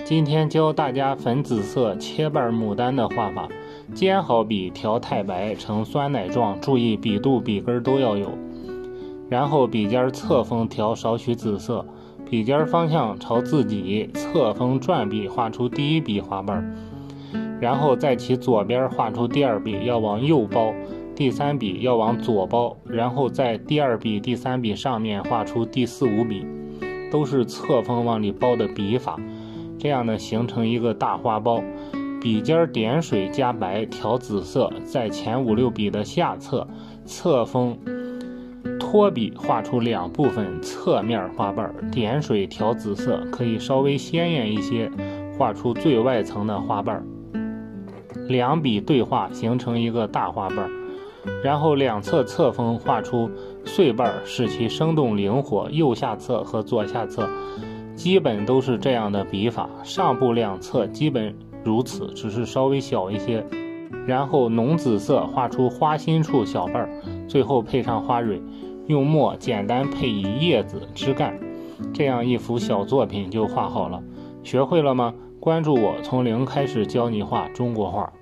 今天教大家粉紫色切瓣牡丹的画法，尖好笔调太白呈酸奶状，注意笔肚笔根都要有。然后笔尖侧锋调少许紫色，笔尖方向朝自己，侧锋转笔画出第一笔花瓣，然后在其左边画出第二笔，要往右包，第三笔要往左包，然后在第二笔第三笔上面画出第四五笔，都是侧锋往里包的笔法，这样呢形成一个大花苞。笔尖点水加白调紫色，在前五六笔的下侧侧锋托笔画出两部分侧面花瓣，点水调紫色，可以稍微鲜艳一些，画出最外层的花瓣。两笔对画形成一个大花瓣，然后两侧侧锋画出碎瓣，使其生动灵活，右下侧和左下侧基本都是这样的笔法，上部两侧基本如此，只是稍微小一些。然后浓紫色画出花心处小瓣，最后配上花蕊，用墨简单配以叶子枝干，这样一幅小作品就画好了。学会了吗？关注我，从零开始教你画中国画。